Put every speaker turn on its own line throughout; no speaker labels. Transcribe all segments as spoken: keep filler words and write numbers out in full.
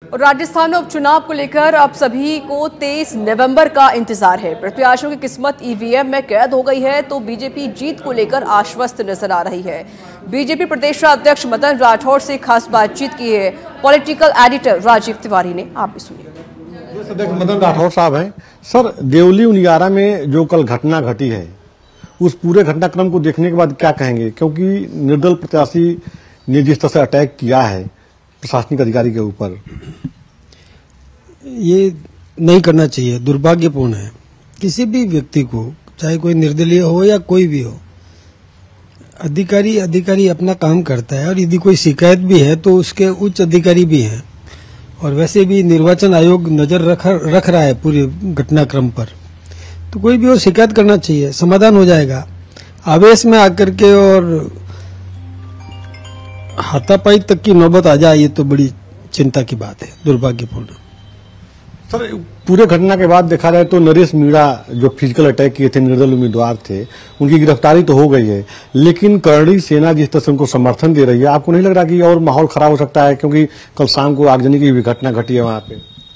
राजस्थान में उपचुनाव को लेकर अब सभी को तेईस नवंबर का इंतजार है। प्रत्याशियों की किस्मत ईवीएम में कैद हो गई है तो बीजेपी जीत को लेकर आश्वस्त नजर आ रही है। बीजेपी प्रदेश अध्यक्ष मदन राठौड़ से खास बातचीत की है पॉलिटिकल एडिटर राजीव तिवारी ने। आप भी सुनिए।
अध्यक्ष मदन राठौड़ साहब हैं। सर, देवली उनियारा में जो कल घटना घटी है उस पूरे घटनाक्रम को देखने के बाद क्या कहेंगे, क्योंकि निर्दल प्रत्याशी ने जिस तरह से अटैक किया है प्रशासनिक अधिकारी के ऊपर,
ये नहीं करना चाहिए, दुर्भाग्यपूर्ण है। किसी भी व्यक्ति को, चाहे कोई निर्दलीय हो या कोई भी हो, अधिकारी अधिकारी अपना काम करता है और यदि कोई शिकायत भी है तो उसके उच्च अधिकारी भी हैं और वैसे भी निर्वाचन आयोग नजर रख रख रहा है पूरे घटनाक्रम पर, तो कोई भी हो शिकायत करना चाहिए, समाधान हो जाएगा। आवेश में आकर के और हाथापाई तक की नौबत आ जाए ये तो बड़ी चिंता की बात है, दुर्भाग्यपूर्ण।
सर, पूरे घटना के बाद देखा जाए तो नरेश मीणा जो फिजिकल अटैक किए थे, निर्दल उम्मीदवार थे, उनकी गिरफ्तारी तो हो गई है, लेकिन करणी सेना जिस तरह से उनको समर्थन दे रही है, आपको नहीं लग रहा कि और माहौल खराब हो सकता है, क्योंकि कल शाम को आगजनी की भी घटना घटी है वहां पे?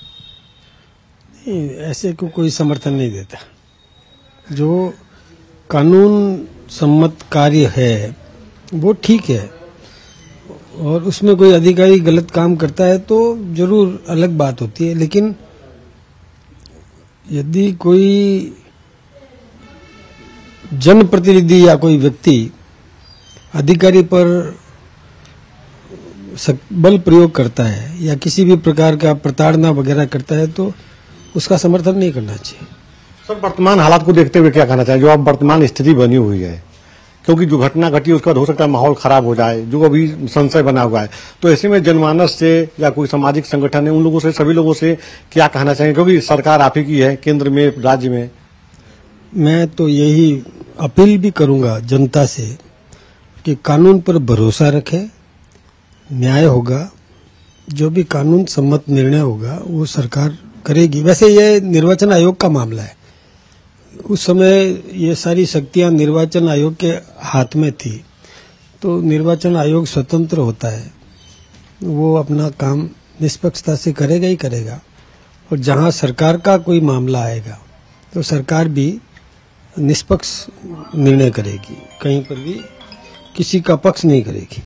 नहीं, ऐसे को कोई समर्थन नहीं देता। जो कानून सम्मत कार्य है वो ठीक है और उसमें कोई अधिकारी गलत काम करता है तो जरूर अलग बात होती है, लेकिन यदि कोई जनप्रतिनिधि या कोई व्यक्ति अधिकारी पर बल प्रयोग करता है या किसी भी प्रकार का प्रताड़ना वगैरह करता है तो उसका समर्थन नहीं करना चाहिए।
सर, वर्तमान हालात को देखते हुए क्या कहना चाहिए, जो अब वर्तमान स्थिति बनी हुई है, क्योंकि जो घटना घटी उसके बाद हो सकता है माहौल खराब हो जाए, जो अभी संशय बना हुआ है, तो ऐसे में जनमानस से या कोई सामाजिक संगठन है, उन लोगों से, सभी लोगों से क्या कहना चाहिए, क्योंकि सरकार आप ही की है केंद्र में, राज्य में?
मैं तो यही अपील भी करूंगा जनता से कि कानून पर भरोसा रखें, न्याय होगा, जो भी कानून सम्मत निर्णय होगा वो सरकार करेगी। वैसे ये निर्वाचन आयोग का मामला है, उस समय ये सारी शक्तियां निर्वाचन आयोग के हाथ में थी, तो निर्वाचन आयोग स्वतंत्र होता है, वो अपना काम निष्पक्षता से करेगा ही करेगा। और जहां सरकार का कोई मामला आएगा तो सरकार भी निष्पक्ष निर्णय करेगी, कहीं पर भी किसी का पक्ष नहीं करेगी।